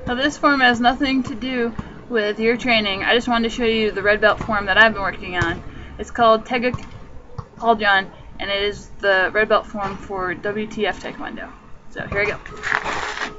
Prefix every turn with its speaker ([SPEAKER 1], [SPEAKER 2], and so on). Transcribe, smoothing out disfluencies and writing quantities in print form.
[SPEAKER 1] Now this form has nothing to do with your training. I just wanted to show you the red belt form that I've been working on. It's called Teguk Paljan, and it is the red belt form for WTF Taekwondo. So here we go.